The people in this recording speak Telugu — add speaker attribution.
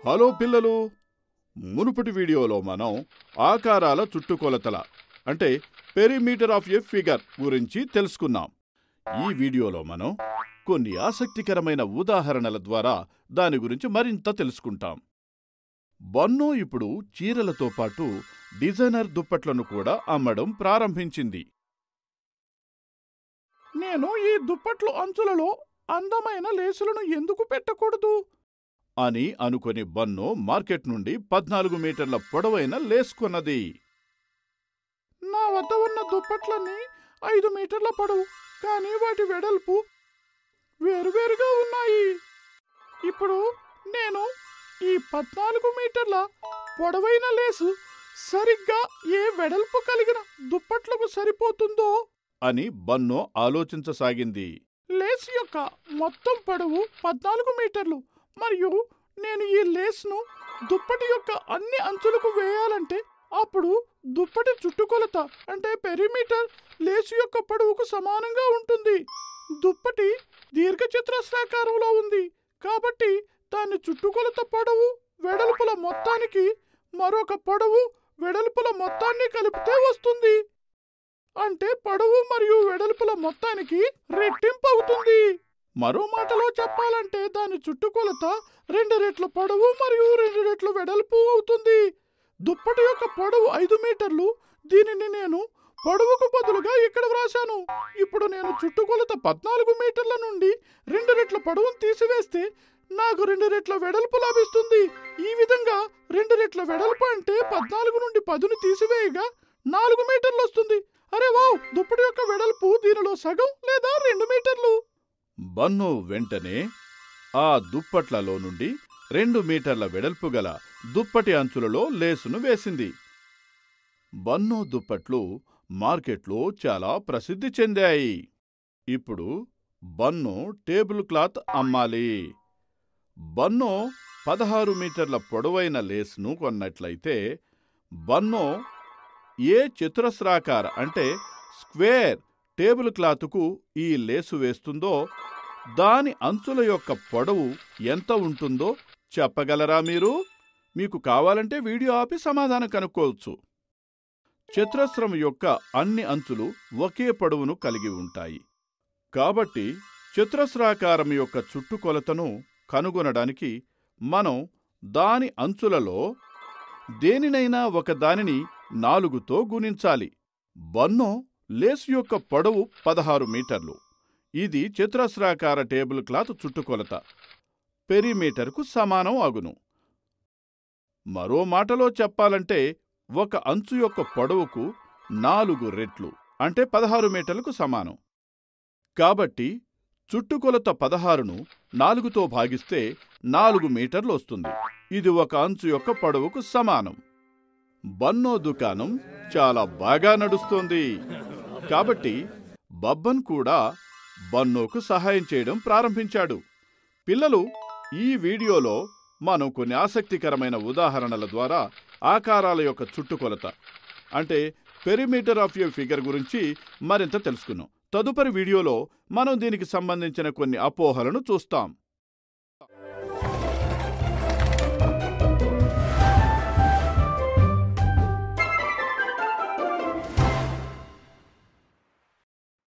Speaker 1: హలో పిల్లలు, మునుపటి వీడియోలో మనం ఆకారాల చుట్టుకొలతల అంటే పెరిమీటర్ ఆఫ్ ఎ ఫిగర్ గురించి తెలుసుకున్నాం. ఈ వీడియోలో మనం కొన్ని ఆసక్తికరమైన ఉదాహరణల ద్వారా దాని గురించి మరింత తెలుసుకుంటాం. బన్ను ఇప్పుడు చీరలతో పాటు డిజైనర్ దుప్పట్లను కూడా అమ్మడం ప్రారంభించింది.
Speaker 2: నేను ఈ దుప్పట్లు అంచులలో అందమైన లేసులను ఎందుకు పెట్టకూడదు
Speaker 1: అని అనుకుని బన్ను మార్కెట్ నుండి 14 మీటర్ల పొడవైన లేస్ కొన్నది.
Speaker 2: నా వద్ద ఉన్న దుప్పట్లన్నీ 5 మీటర్ల పొడవు, కానీ వాటి వెడల్పు వేరువేరుగా ఉన్నాయి. ఇప్పుడు నేను ఈ 14 మీటర్ల పొడవైన లేసు సరిగ్గా ఏ వెడల్పు కలిగిన దుప్పట్లకు సరిపోతుందో
Speaker 1: అని బన్ను ఆలోచించసాగింది.
Speaker 2: లేస్ యొక్క మొత్తం పొడవు 14 మీటర్లు మరియు నేను ఈ లేస్ను దుప్పటి యొక్క అన్ని అంచులకు వేయాలంటే అప్పుడు దుప్పటి చుట్టుకొలత అంటే పెరిమీటర్ లేసు యొక్క పొడవుకు సమానంగా ఉంటుంది. దుప్పటి దీర్ఘచతురస్రాకారంలో ఉంది కాబట్టి దాని చుట్టుకొలత పొడవు వెడల్పుల మొత్తానికి మరొక పొడవు వెడల్పుల మొత్తాన్ని కలిపితే వస్తుంది. అంటే పొడవు మరియు వెడల్పుల మొత్తానికి రెట్టింపు అవుతుంది. మరో మాటలో చెప్పాలంటే దాని చుట్టుకొలత 2 రెట్ల పొడవు మరియు 2 రెట్ల వెడల్పు అవుతుంది. దుప్పటి యొక్క పొడవు 5 మీటర్లు. దీనిని నేను పొడవుకు బదులుగా ఇక్కడ వ్రాశాను. ఇప్పుడు నేను చుట్టుకొలత 14 మీటర్ల నుండి 2 రెట్ల పొడవును తీసివేస్తే నాకు 2 రెట్ల వెడల్పు లభిస్తుంది. ఈ విధంగా 2 రెట్ల వెడల్పు అంటే 14 నుండి 10ను తీసివేయగా 4 మీటర్లు వస్తుంది. అరే వావ్! దుప్పటి యొక్క వెడల్పు దీనిలో సగం లేదా 2 మీటర్లు.
Speaker 1: బన్ను వెంటనే ఆ దుప్పట్లలో నుండి 2 మీటర్ల వెడల్పు గల దుప్పటి అంచులలో లేసును వేసింది. బన్ను దుప్పట్లు మార్కెట్లో చాలా ప్రసిద్ధి చెందాయి. ఇప్పుడు బన్ను టేబుల్ క్లాత్ అమ్మాలి. బన్ను 16 మీటర్ల పొడవైన లేస్ను కొన్నట్లయితే బన్ను ఏ చతురస్రాకార అంటే స్క్వేర్ టేబుల్ క్లాతుకు ఈ లేసు వేస్తుందో దాని అంచుల యొక్క పొడవు ఎంత ఉంటుందో చెప్పగలరా మీరు? మీకు కావాలంటే వీడియో ఆపి సమాధానం కనుక్కోవచ్చు. చతురస్రం యొక్క అన్ని అంచులు ఒకే పొడవును కలిగి ఉంటాయి. కాబట్టి చతురస్రాకారం యొక్క చుట్టుకొలతను కనుగొనడానికి మనం దాని అంచులలో దేనినైనా ఒక దానిని 4తో గుణించాలి. బన్ను లేసు యొక్క పొడవు 16 మీటర్లు. ఇది చతురస్రాకార టేబుల్ క్లాత్ చుట్టుకొలత పెరిమీటర్కు సమానం అగును. మరో మాటలో చెప్పాలంటే ఒక అంచు యొక్క పొడవుకు 4 రెట్లు అంటే 16 మీటర్లకు సమానం. కాబట్టి చుట్టుకొలత 16ను 4తో భాగిస్తే 4 మీటర్లు వస్తుంది. ఇది ఒక అంచు యొక్క పొడవుకు సమానం. బన్ను దుకాణం చాలా బాగా నడుస్తోంది. కాబట్టి బబ్బన్ కూడా బన్నుకు సహాయం చేయడం ప్రారంభించాడు. పిల్లలు, ఈ వీడియోలో మనం కొన్ని ఆసక్తికరమైన ఉదాహరణల ద్వారా ఆకారాల యొక్క చుట్టుకొలత అంటే పెరిమీటర్ ఆఫ్ ఎ ఫిగర్ గురించి మరింత తెలుసుకున్నాం. తదుపరి వీడియోలో మనం దీనికి సంబంధించిన కొన్ని అపోహలను చూస్తాం.